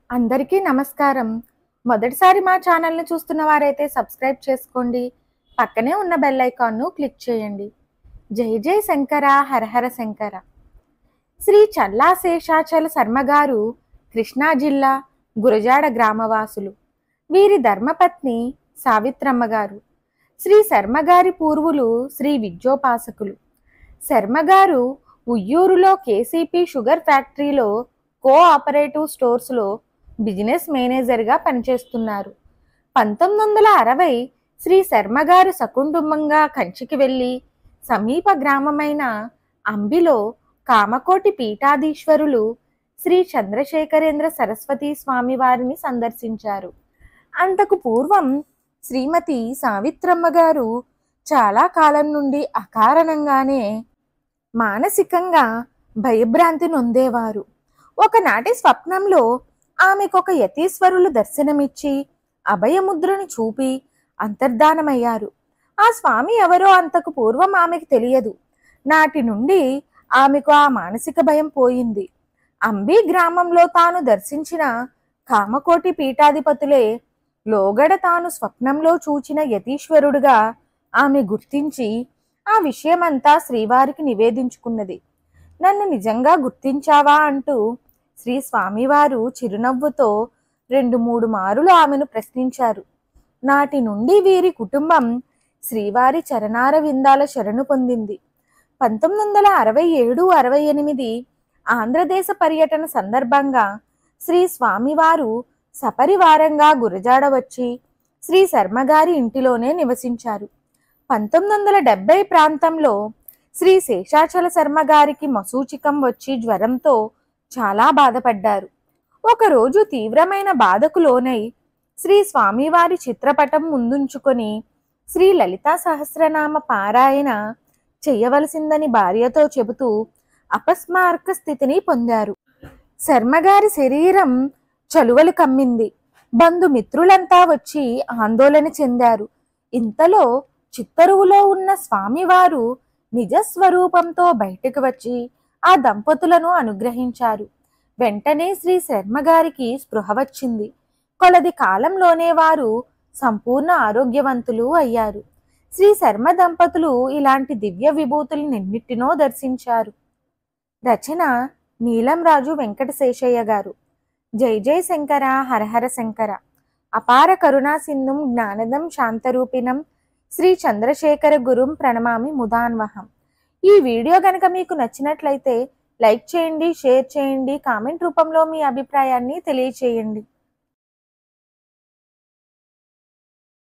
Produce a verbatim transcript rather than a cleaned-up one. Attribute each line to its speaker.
Speaker 1: అందరికీ నమస్కారం. మొదటిసారి మా ఛానల్‌ని చూస్తున్న వారైతే సబ్స్క్రైబ్ చేసుకోండి. పక్కనే ఉన్న బెల్ ఐకాన్‌ను క్లిక్ చేయండి. జై జై శంకర హరహర శంకర. శ్రీ చల్లా శేషాచల శర్మ గారు కృష్ణా జిల్లా గురజాడ గ్రామవాసులు. వీరి ధర్మపత్ని సావిత్రమ్మ గారు. శ్రీ శర్మ గారి పూర్వులు శ్రీ విద్యోపాసకులు. శర్మ గారు ఉయ్యూరులో కేసీపీ షుగర్ ఫ్యాక్టరీలో కోఆపరేటివ్ స్టోర్స్లో బిజినెస్ మేనేజర్గా పనిచేస్తున్నారు. పంతొమ్మిది వందల అరవై శ్రీ శర్మ గారు సకుటుంబంగా కంచికి వెళ్ళి సమీప గ్రామమైన అంబిలో కామకోటి పీఠాధీశ్వరులు శ్రీ చంద్రశేఖరేంద్ర సరస్వతి స్వామి వారిని సందర్శించారు. అంతకు పూర్వం శ్రీమతి సావిత్రమ్మ గారు చాలా కాలం నుండి అకారణంగానే మానసికంగా భయభ్రాంతి నొందేవారు. ఒకనాటి స్వప్నంలో ఆమెకొక యతీశ్వరులు దర్శనమిచ్చి అభయముద్రను చూపి అంతర్ధానమయ్యారు. ఆ స్వామి ఎవరో అంతకు పూర్వం ఆమెకు తెలియదు. నాటి నుండి ఆమెకు ఆ మానసిక భయం పోయింది. అంబి గ్రామంలో తాను దర్శించిన కామకోటి పీఠాధిపతులే లోగడ తాను స్వప్నంలో చూచిన యతీశ్వరుడుగా ఆమె గుర్తించి ఆ విషయమంతా శ్రీవారికి నివేదించుకున్నది. నన్ను నిజంగా గుర్తించావా అంటూ శ్రీ స్వామివారు చిరునవ్వుతో రెండు మూడు మారులు ఆమెను ప్రశ్నించారు. నాటి నుండి వీరి కుటుంబం శ్రీవారి చరణార విందాల శరణు పొందింది. పంతొమ్మిది వందల అరవై ఏడు అరవై ఎనిమిది ఆంధ్రదేశ పర్యటన సందర్భంగా శ్రీ స్వామివారు సపరివారంగా గురజాడ వచ్చి శ్రీ శర్మగారి ఇంటిలోనే నివసించారు. పంతొమ్మిది వందల డెబ్బై ప్రాంతంలో శ్రీ శేషాచల శర్మ గారికి మసూచికం వచ్చి జ్వరంతో చాలా బాధపడ్డారు. ఒకరోజు తీవ్రమైన బాధకు లోనై శ్రీ స్వామివారి చిత్రపటం ముందుంచుకొని శ్రీ లలితా సహస్రనామ పారాయణ చెయ్యవలసిందని భార్యతో చెబుతూ అపస్మారక స్థితిని పొందారు. శర్మగారి శరీరం చలువలు కమ్మింది. బంధుమిత్రులంతా వచ్చి ఆందోళన చెందారు. ఇంతలో చిత్తరువులో ఉన్న స్వామివారు నిజస్వరూపంతో బయటకు వచ్చి ఆ దంపతులను అనుగ్రహించారు. వెంటనే శ్రీ శర్మ గారికి స్పృహ వచ్చింది. కొలది కాలంలోనే వారు సంపూర్ణ ఆరోగ్యవంతులు అయ్యారు. శ్రీ శర్మ దంపతులు ఇలాంటి దివ్య విభూతులనెన్నిటినో దర్శించారు. రచన నీలం రాజు వెంకటశేషయ్య గారు. జై జై శంకర హరహర శంకర. అపార కరుణా సింధుం జ్ఞానదం శాంతరూపిణం శ్రీ చంద్రశేఖర గురుం ప్రణమామి ముదాన్వహం. ఈ వీడియో కనుక మీకు నచ్చినట్లయితే లైక్ చేయండి, షేర్ చేయండి, కామెంట్ రూపంలో మీ అభిప్రాయాన్ని తెలియచేయండి.